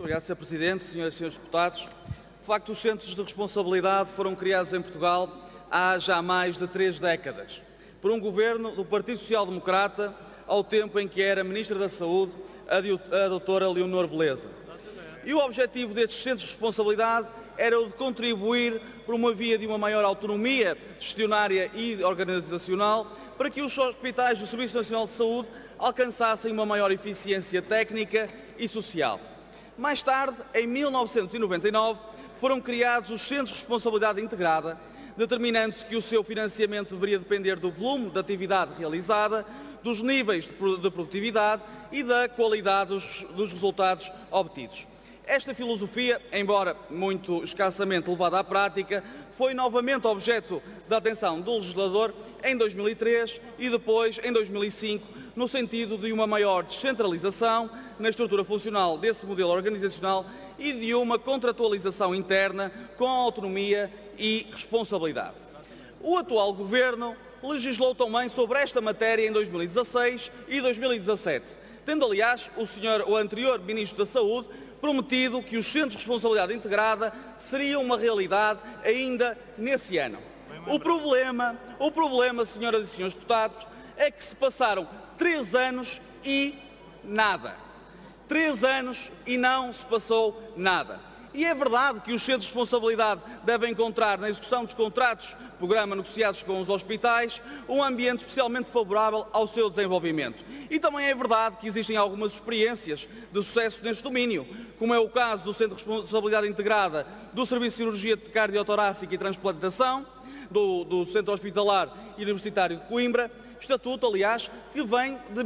Obrigado, Sr. Presidente, Senhoras e Senhores Deputados. De facto, os centros de responsabilidade foram criados em Portugal há já mais de 3 décadas, por um governo do Partido Social Democrata, ao tempo em que era Ministra da Saúde a doutora Leonor Beleza. E o objetivo destes centros de responsabilidade era o de contribuir por uma via de uma maior autonomia gestionária e organizacional para que os hospitais do Serviço Nacional de Saúde alcançassem uma maior eficiência técnica e social. Mais tarde, em 1999, foram criados os Centros de Responsabilidade Integrada, determinando-se que o seu financiamento deveria depender do volume de atividade realizada, dos níveis de produtividade e da qualidade dos resultados obtidos. Esta filosofia, embora muito escassamente levada à prática, foi novamente objeto da atenção do legislador em 2003 e depois em 2005, no sentido de uma maior descentralização na estrutura funcional desse modelo organizacional e de uma contratualização interna com autonomia e responsabilidade. O atual Governo legislou também sobre esta matéria em 2016 e 2017, tendo, aliás, o anterior Ministro da Saúde prometido que os Centros de Responsabilidade Integrada seriam uma realidade ainda nesse ano. O problema, senhoras e senhores deputados, é que se passaram 3 anos e nada. 3 anos e não se passou nada. E é verdade que os centros de responsabilidade devem encontrar, na execução dos contratos programa negociados com os hospitais, um ambiente especialmente favorável ao seu desenvolvimento. E também é verdade que existem algumas experiências de sucesso neste domínio, como é o caso do Centro de Responsabilidade Integrada do Serviço de Cirurgia Cardiotorácica e Transplantação, do Centro Hospitalar e Universitário de Coimbra, estatuto, aliás, que vem de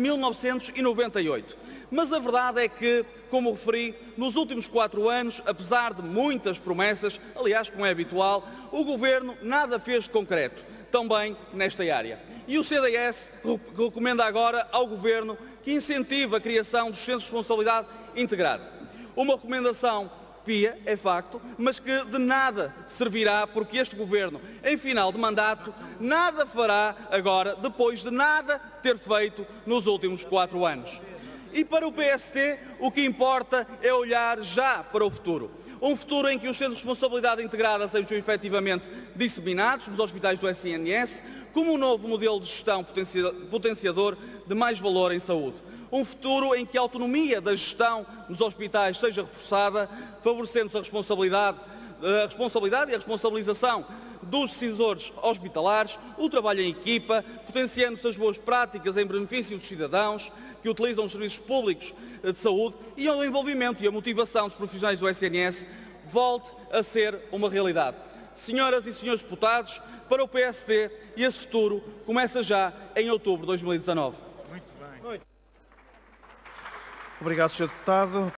1998. Mas a verdade é que, como referi, nos últimos 4 anos, apesar de muitas promessas, aliás, como é habitual, o Governo nada fez de concreto, também nesta área. E o CDS recomenda agora ao Governo que incentive a criação dos Centros de Responsabilidade Integrada. Uma recomendação pia, é facto, mas que de nada servirá porque este Governo, em final de mandato, nada fará agora, depois de nada ter feito nos últimos 4 anos. E para o PST, o que importa é olhar já para o futuro. Um futuro em que os Centros de Responsabilidade Integrada sejam efetivamente disseminados nos hospitais do SNS, como um novo modelo de gestão potenciador de mais valor em saúde. Um futuro em que a autonomia da gestão nos hospitais seja reforçada, favorecendo-se a responsabilidade e a responsabilização dos decisores hospitalares, o trabalho em equipa, potenciando-se as boas práticas em benefício dos cidadãos que utilizam os serviços públicos de saúde e onde o envolvimento e a motivação dos profissionais do SNS volte a ser uma realidade. Senhoras e senhores deputados, para o PSD, esse futuro começa já em outubro de 2019. Muito bem. Obrigado, Sr. Deputado.